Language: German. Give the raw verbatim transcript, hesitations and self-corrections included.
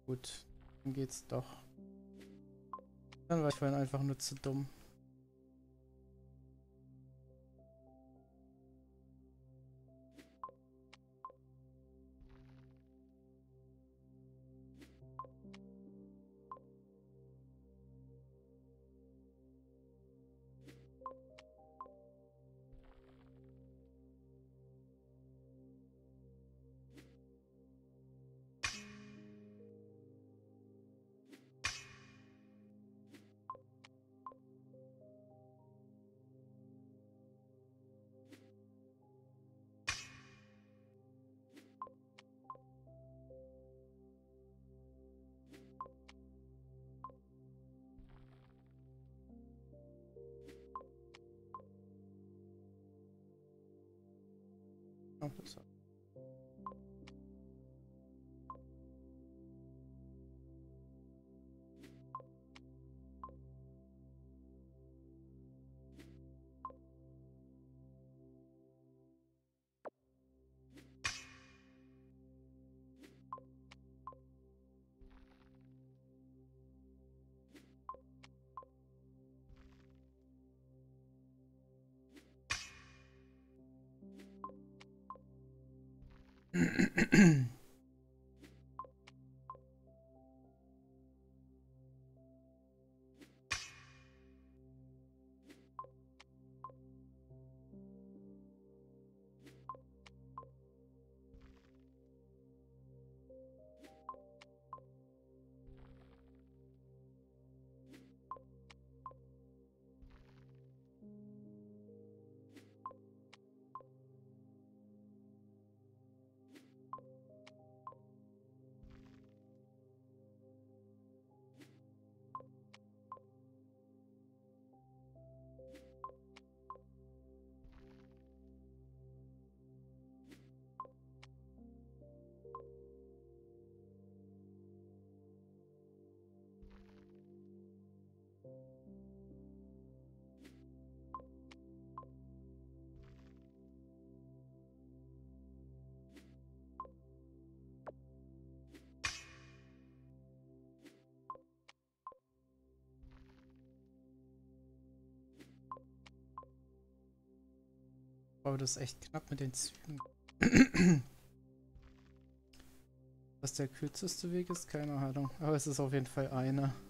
Gut, dann geht's doch. Dann war ich vorhin einfach nur zu dumm. Oh, das war Aber das ist echt knapp mit den Zügen. Was der kürzeste Weg ist, keine Ahnung. Aber es ist auf jeden Fall einer.